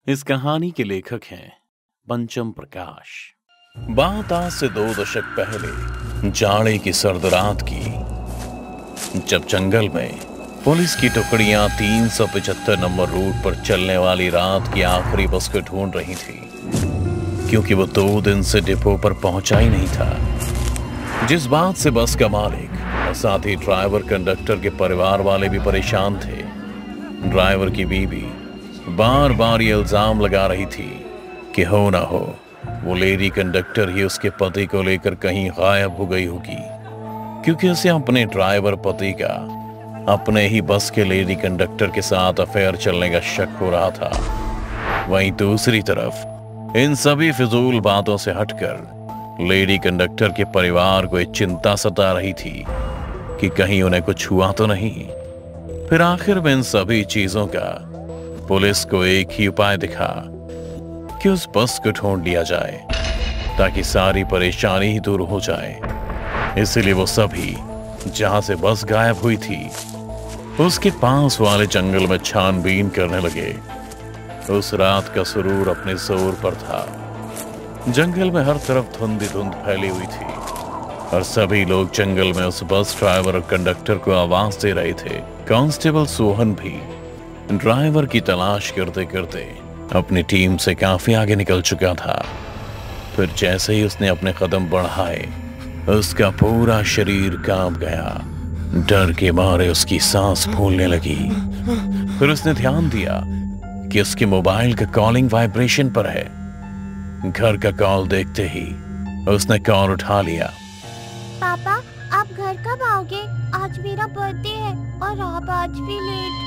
इस कहानी के लेखक हैं पंचम प्रकाश। बात आज से 2 दशक पहले जाड़े की सर्द रात की, जब जंगल में पुलिस की टुकड़ियां 375 नंबर रूट पर चलने वाली रात की आखिरी बस को ढूंढ रही थी, क्योंकि वो 2 दिन से डिपो पर पहुंचा ही नहीं था। जिस बात से बस का मालिक और साथ ही ड्राइवर कंडक्टर के परिवार वाले भी परेशान थे। ड्राइवर की बीवी बार बार ये इल्जाम लगा रही थी कि हो ना हो वो लेडी कंडक्टर ही उसके पति को लेकर कहीं गायब हो गई होगी, क्योंकि उसे अपने ड्राइवर पति का अपने ही बस के लेडी कंडक्टर के साथ अफेयर चलने का शक हो रहा था। वहीं दूसरी तरफ इन सभी फिजूल बातों से हटकर लेडी कंडक्टर के परिवार को एक चिंता सता रही थी कि कहीं उन्हें कुछ हुआ तो नहीं। फिर आखिर में इन सभी चीजों का पुलिस को एक ही उपाय दिखा कि उस बस को ढूंढ लिया जाए, ताकि सारी परेशानी ही दूर हो जाए। इसलिए वो सभी जहां से बस गायब हुई थी उसके पास वाले जंगल में छानबीन करने लगे। उस रात का सुरूर अपने जोर पर था। जंगल में हर तरफ धुंध ही धुंध फैली हुई थी और सभी लोग जंगल में उस बस ड्राइवर और कंडक्टर को आवाज दे रहे थे। कांस्टेबल सोहन भी ड्राइवर की तलाश करते करते अपनी टीम से काफी आगे निकल चुका था। फिर जैसे ही उसने अपने कदम बढ़ाए, उसका पूरा शरीर कांप गया। डर के मारे उसकी सांस फूलने लगी। फिर उसने ध्यान दिया कि उसके मोबाइल का कॉलिंग वाइब्रेशन पर है। घर का कॉल देखते ही उसने कॉल उठा लिया। पापा, आप घर कब आओगे? आज मेरा बर्थडे है और आप आज भी लेट।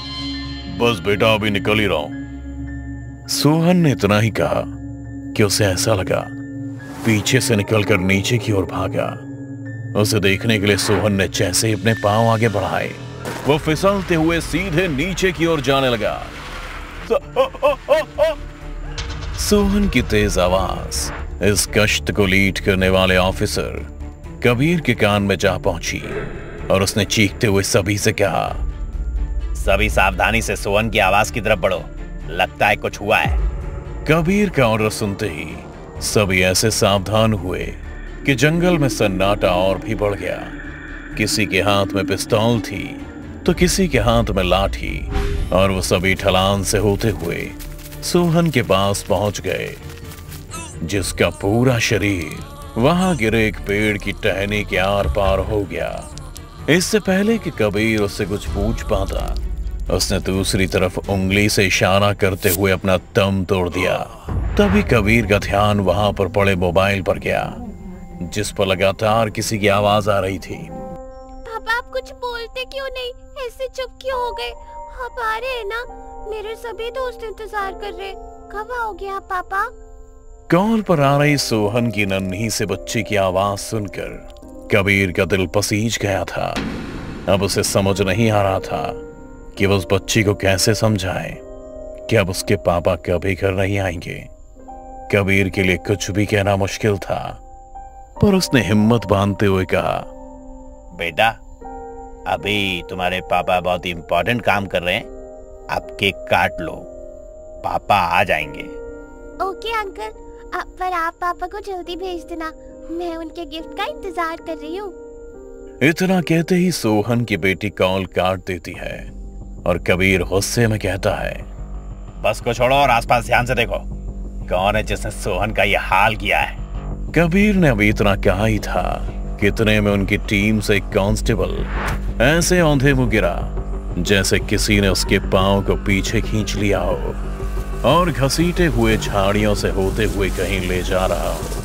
बस बेटा, अभी निकल ही रहा हूं। सोहन ने इतना ही कहा कि उसे ऐसा लगा पीछे से निकलकर नीचे की ओर भागा। उसे देखने के लिए सोहन ने जैसे ही अपने पांव आगे बढ़ाए, वो फिसलते हुए सीधे नीचे की ओर जाने लगा। सोहन की तेज आवाज इस गश्त को लीड करने वाले ऑफिसर कबीर के कान में जा पहुंची और उसने चीखते हुए सभी से कहा, सभी सावधानी से सोहन की आवाज की तरफ बढ़ो, लगता है कुछ हुआ है। कबीर का ऑर्डर सुनते ही सभी ऐसे सावधान हुए कि जंगल में सन्नाटा और भी बढ़ गया। किसी के हाथ में पिस्तौल थी तो किसी के हाथ में लाठी, और वो सभी ढलान से होते हुए सोहन के पास पहुंच गए, जिसका पूरा शरीर वहां गिरे एक पेड़ की टहनी के आर पार हो गया। इससे पहले कि कबीर उससे कुछ पूछ पाता, उसने दूसरी तरफ उंगली से इशारा करते हुए अपना दम तोड़ दिया। तभी कबीर का ध्यान वहां पर पड़े मोबाइल पर गया, जिस पर लगातार किसी की आवाज आ रही थी। पापा, आप कुछ बोलते क्यों नहीं? ऐसे चुप क्यों हो गए? आप आ रहे हैं ना? मेरे सभी दोस्त इंतजार कर रहे। कब आओगे आप पापा? कॉल पर आ रही सोहन की नन्ही से बच्ची की आवाज सुनकर कबीर का दिल पसीज गया था। अब उसे समझ नहीं आ रहा था कि वो उस बच्ची को कैसे समझाए कि अब उसके पापा कभी घर नहीं आएंगे। कबीर के लिए कुछ भी कहना मुश्किल था, पर उसने हिम्मत बांधते हुए कहा, बेटा, अभी तुम्हारे पापा बहुत इंपॉर्टेंट काम कर रहे हैं, आप केक काट लो, पापा आ जाएंगे। ओके अंकल, पर आप पापा को जल्दी भेज देना, मैं उनके गिफ्ट का इंतजार कर रही हूँ। इतना कहते ही सोहन की बेटी कॉल काट देती है और कबीर गुस्से में कहता है, बस को छोड़ो और आसपास ध्यान से देखो, कौन है जिसने सोहन का ये हाल किया है। कबीर ने अभी इतना कहा ही था कि इतने में उनकी टीम से एक कांस्टेबल ऐसे औंधे मुंह गिरा जैसे किसी ने उसके पांव को पीछे खींच लिया हो और घसीटे हुए झाड़ियों से होते हुए कहीं ले जा रहा हो।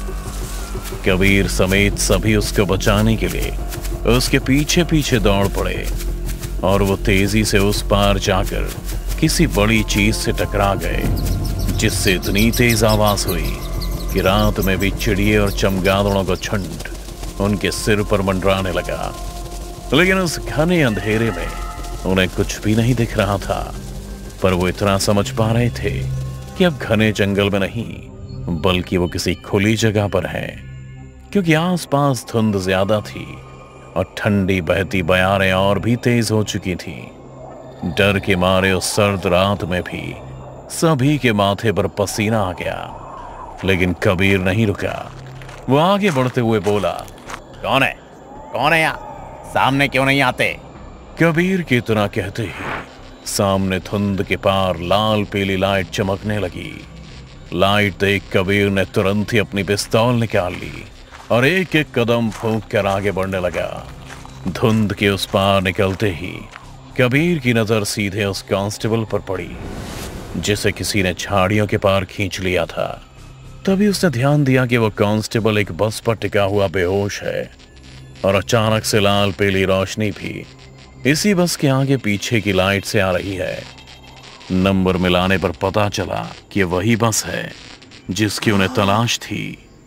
कबीर समेत सभी उसको बचाने के लिए उसके पीछे पीछे दौड़ पड़े और वो तेजी से उस पार जाकर किसी बड़ी चीज से टकरा गए, जिससे इतनी तेज आवाज हुई कि रात में भी चिड़िए और चमगादड़ों का झुंड उनके सिर पर मंडराने लगा। लेकिन उस घने अंधेरे में उन्हें कुछ भी नहीं दिख रहा था, पर वो इतना समझ पा रहे थे कि अब घने जंगल में नहीं बल्कि वो किसी खुली जगह पर है, क्योंकि आसपास धुंध ज्यादा थी और ठंडी बहती बयारें और भी तेज हो चुकी थी। डर के मारे उस सर्द रात में भी सभी के माथे पर पसीना आ गया, लेकिन कबीर नहीं रुका। वो आगे बढ़ते हुए बोला, कौन है? कौन है यहाँ? सामने क्यों नहीं आते? कबीर की इतना कहते ही सामने धुंध के पार लाल पीली लाइट चमकने लगी। लाइट देख कबीर ने तुरंत ही अपनी पिस्तौल निकाल ली और एक एक कदम फूंक कर आगे बढ़ने लगा। धुंध के उस पार निकलते ही कबीर की नजर सीधे उस कांस्टेबल पर पड़ी जिसे किसी ने झाड़ियों के पार खींच लिया था। तभी उसने ध्यान दिया कि वो कांस्टेबल एक बस पर टिका हुआ बेहोश है और अचानक से लाल पीली रोशनी भी इसी बस के आगे पीछे की लाइट से आ रही है। नंबर मिलाने पर पता चला कि वही बस है जिसकी उन्हें तलाश थी।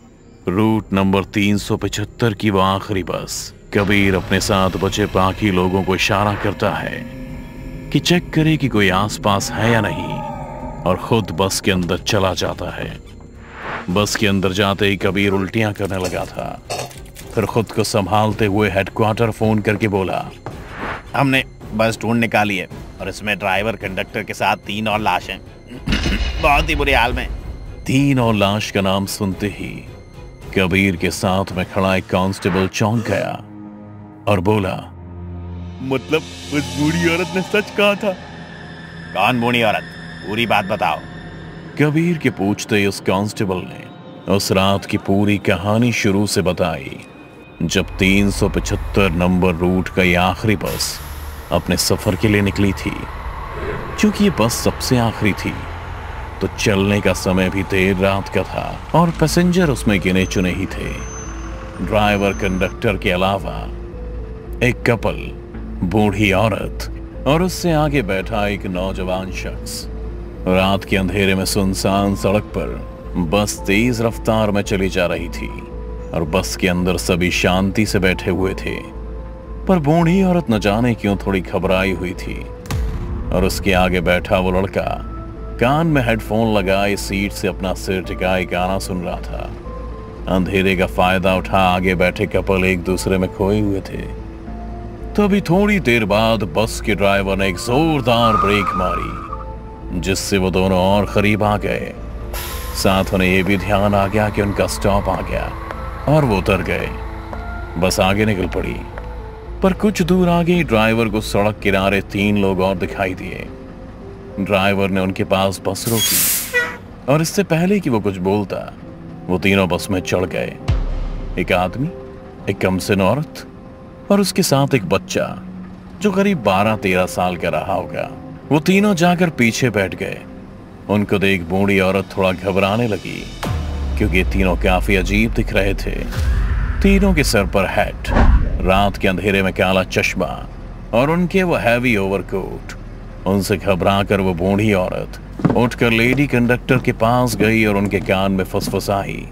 रूट नंबर 375 की वो आखिरी बस। कबीर अपने साथ बचे बाकी लोगों को इशारा करता है कि चेक करे कि कोई आसपास है या नहीं और खुद बस के अंदर चला जाता है। बस के अंदर जाते ही कबीर उल्टियां करने लगा था। फिर खुद को संभालते हुए हेडक्वार्टर फोन करके बोला, हमने बस ढूंढ निकाली है और इसमें ड्राइवर कंडक्टर के साथ 3 और लाश हैं। बहुत ही बुरे हाल में। 3 और लाश का नाम सुनते ही कबीर के साथ में खड़ा एक कांस्टेबल चौंक गया और बोला, मतलब उस बूढ़ी औरत ने सच कहा था? कौन बूढ़ी औरत? पूरी बात बताओ। कबीर के पूछते ही उस कांस्टेबल ने उस रात की पूरी कहानी शुरू से बताई, जब 375 नंबर रूट का ये आखिरी बस अपने सफर के लिए निकली थी। क्योंकि ये बस सबसे आखिरी थी तो चलने का समय भी देर रात का था और पैसेंजर उसमें गिने चुने ही थे। ड्राइवर कंडक्टर के अलावा एक कपल, बूढ़ी औरत और उससे आगे बैठा एक नौजवान शख्स। रात के अंधेरे में सुनसान सड़क पर बस तेज रफ्तार में चली जा रही थी और बस के अंदर सभी शांति से बैठे हुए थे। पर बूढ़ी औरत न जाने क्यों थोड़ी घबराई हुई थी और उसके आगे बैठा वो लड़का कान में हेडफोन लगाए सीट से अपना सिर टिकाए गाना सुन रहा था। अंधेरे का फायदा उठा आगे बैठे कपल एक दूसरे में खोए हुए थे। तभी थोड़ी देर बाद बस के ड्राइवर ने एक जोरदार ब्रेक मारी जिससे वो दोनों और करीब आ गए। साथ उन्हें यह भी ध्यान आ गया कि उनका स्टॉप आ गया और वो उतर गए। बस आगे निकल पड़ी। पर कुछ दूर आगे ड्राइवर को सड़क किनारे 3 लोग और दिखाई दिए। ड्राइवर ने उनके पास बस रोकी और इससे पहले कि वो कुछ बोलता वो तीनों बस में चढ़ गए। एक आदमी, एक कमसिन औरत और उसके साथ एक बच्चा जो करीब 12-13 साल का रहा होगा। वो तीनों जाकर पीछे बैठ गए। उनको देख बूढ़ी औरत थोड़ा घबराने लगी क्योंकि ये तीनों काफी अजीब दिख रहे थे। तीनों के सर पर हैट, रात के अंधेरे में काला चश्मा और उनके वो हैवी ओवरकोट। उनसे घबराकर वो बूढ़ी औरत उठकर लेडी कंडक्टर के पास गई और उनके कान में फुसफुसाई,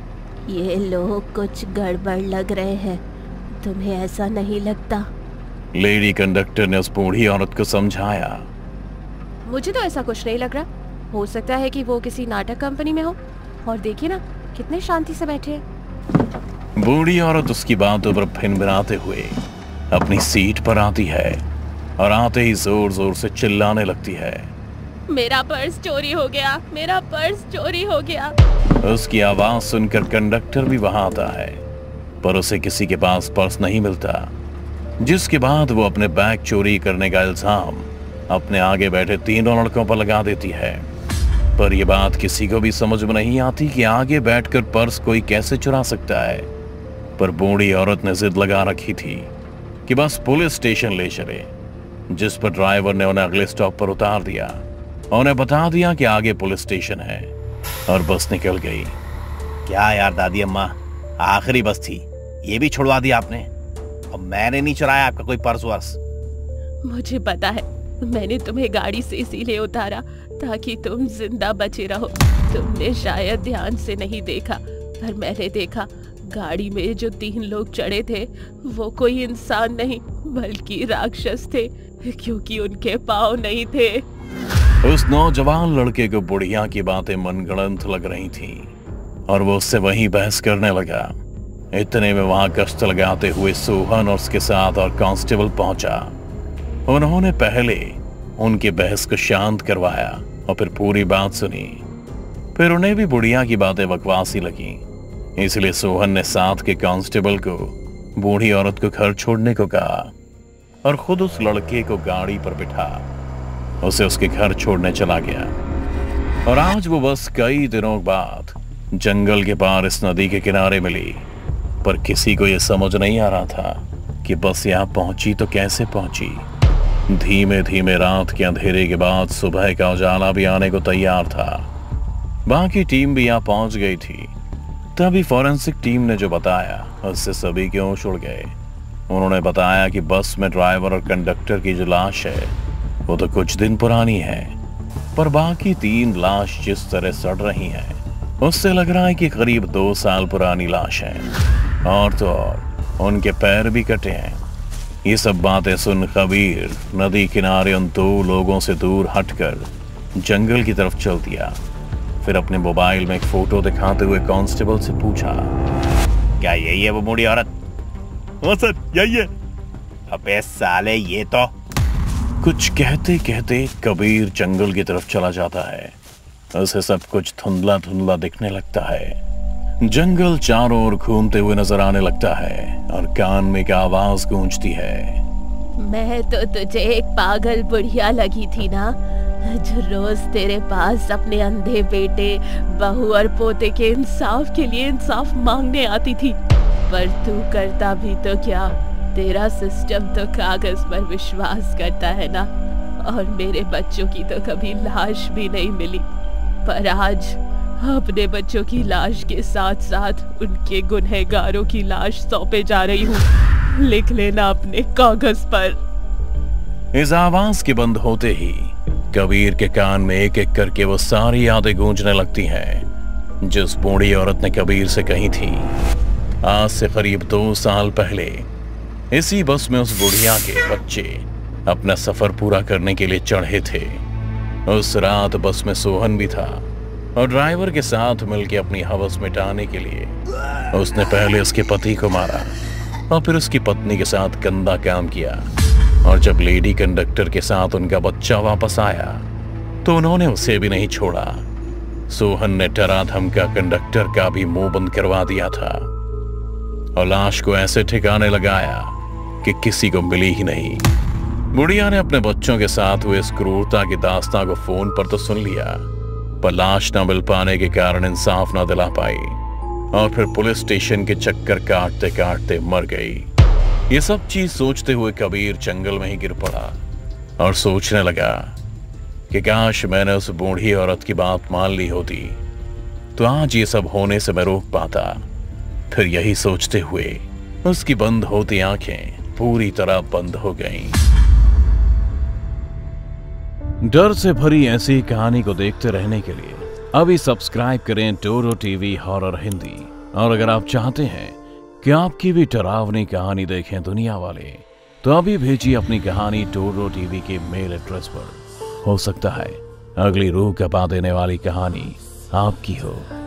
ये लोग कुछ गड़बड़ लग रहे हैं, तुम्हें ऐसा नहीं लगता? लेडी कंडक्टर ने उस बूढ़ी औरत को समझाया, मुझे तो ऐसा कुछ नहीं लग रहा। हो सकता है कि वो किसी नाटक कंपनी में हो। और देखिए ना कितने शांति से बैठे हैं। बूढ़ी औरत उसकी बातों पर भिनभिनाते हुए अपनी सीट पर आती है और आते ही जोर जोर से चिल्लाने लगती है, मेरा पर्स चोरी हो गया, मेरा पर्स चोरी हो गया। उसकी आवाज सुनकर कंडक्टर भी वहां आता है पर उसे किसी के पास पर्स नहीं मिलता। जिसके बाद वो अपने बैग चोरी करने का इल्जाम अपने आगे बैठे तीनों लड़कों पर लगा देती है। पर यह बात किसी को भी समझ में नहीं आती कि आगे बैठकर पर्स कोई कैसे चुरा सकता है। पर बूढ़ी औरत ने जिद लगा रखी थी कि बस पुलिस स्टेशन ले चले, जिस पर ड्राइवर ने उन्हें अगले स्टॉप पर उतार दिया और उन्हें बता दिया कि आगे पुलिस स्टेशन है और बस निकल गई। क्या यार दादी अम्मा, आखिरी बस थी, ये भी छुड़वा दिया आपने। अब मैंने नहीं चुराया आपका कोई पर्स वर्स। मुझे पता है, मैंने तुम्हें गाड़ी से इसीलिए उतारा ताकि तुम जिंदा बचे रहो। तुमने शायद ध्यान से नहीं देखा पर मैंने देखा, गाड़ी में जो 3 लोग चढ़े थे वो कोई इंसान नहीं बल्कि राक्षस थे, क्योंकि उनके पाँव नहीं थे। उस नौजवान लड़के को बुढ़िया की बातें मनगढ़ंत लग रही थीं और वो उससे वहीं बहस करने लगा। इतने में वहां गश्त लगाते हुए सोहन और उसके साथ और कांस्टेबल पहुंचा। उन्होंने पहले उनके बहस को शांत करवाया और फिर पूरी बात सुनी। फिर उन्हें भी बुढ़िया की बातें बकवासी लगी, इसलिए सोहन ने साथ के कांस्टेबल को बूढ़ी औरत को घर छोड़ने को कहा और खुद उस लड़के को गाड़ी पर बिठा उसे उसके घर छोड़ने चला गया। और आज वो बस कई दिनों बाद जंगल के पार इस नदी के किनारे मिली, पर किसी को यह समझ नहीं आ रहा था कि बस यहां पहुंची तो कैसे पहुंची। धीमे धीमे रात के अंधेरे के बाद सुबह का उजाला भी आने को तैयार था। बाकी टीम भी यहां पहुंच गई थी। तभी फॉरेंसिक टीम ने जो बताया उससे सभी के होश उड़ गए। उन्होंने बताया कि बस में ड्राइवर और कंडक्टर की जो लाश है वो तो कुछ दिन पुरानी है, पर बाकी 3 लाश जिस तरह सड़ रही हैं उससे लग रहा है कि करीब 2 साल पुरानी लाश है। और तो और उनके पैर भी कटे हैं। ये सब बातें सुन कबीर नदी किनारे उन 2 लोगों से दूर हटकर जंगल की तरफ चल दिया। फिर अपने मोबाइल में एक फोटो दिखाते हुए कांस्टेबल से पूछा, क्या यही है वो बूढ़ी औरत? हाँ सर, यही है। अबे साले, ये तो। कुछ कहते कहते कबीर जंगल की तरफ चला जाता है। उसे सब कुछ धुंधला धुंधला दिखने लगता है। जंगल चारों ओर घूमते हुए नजर आने लगता है और कान में एक आवाज गूंजती है, मैं तो तुझे एक पागल बुढ़िया लगी थी ना, जो रोज तेरे पास अपने अंधे बेटे, बहू और पोते के इंसाफ के लिए इंसाफ मांगने आती थी। पर तू करता भी तो क्या, तेरा सिस्टम तो कागज पर विश्वास करता है ना। और मेरे बच्चों की तो कभी लाश भी नहीं मिली, पर आज अपने बच्चों की लाश के साथ साथ उनके गुनहगारों की लाश सौंपे जा रही हूँ। लिख लेना अपने कागज पर। इस आवाज के बंद होते ही कबीर के कान में एक एक करके वो सारी यादें गूंजने लगती हैं जिस बूढ़ी औरत ने कबीर से कही थी। आज से करीब 2 साल पहले इसी बस में उस बुढ़िया के बच्चे अपना सफर पूरा करने के लिए चढ़े थे। उस रात बस में सोहन भी था और ड्राइवर के साथ मिलकर अपनी हवस मिटाने के लिए उसने पहले उसके पति को मारा और फिर उसकी पत्नी के साथ गंदा काम किया। और जब लेडी कंडक्टर के साथ उनका बच्चा वापस आया तो उन्होंने उसे भी नहीं छोड़ा। सोहन ने डरा धमका कंडक्टर का भी मुंह बंद करवा दिया था और लाश को ऐसे ठिकाने लगाया कि किसी को मिली ही नहीं। बुढ़िया ने अपने बच्चों के साथ हुए इस क्रूरता की दास्तां को फोन पर तो सुन लिया, पर लाश न मिल पाने के कारण इंसाफ न दिला पाई और फिर पुलिस स्टेशन के चक्कर काटते काटते मर गई। ये सब चीज सोचते हुए कबीर जंगल में ही गिर पड़ा और सोचने लगा कि काश मैंने उस बूढ़ी औरत की बात मान ली होती तो आज ये सब होने से मैं रोक पाता। फिर यही सोचते हुए उसकी बंद होती आंखें पूरी तरह बंद हो गईं। डर से भरी ऐसी कहानी को देखते रहने के लिए अभी सब्सक्राइब करें टोरो टीवी हॉरर हिंदी। और अगर आप चाहते हैं कि आपकी भी डरावनी कहानी देखें दुनिया वाले, तो अभी भेजिए अपनी कहानी टोरो टीवी के मेल एड्रेस पर। हो सकता है अगली रूह कपा देने वाली कहानी आपकी हो।